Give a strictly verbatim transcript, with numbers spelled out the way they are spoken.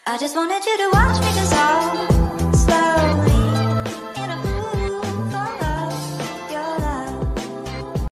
I just wanted you to watch me, 'cause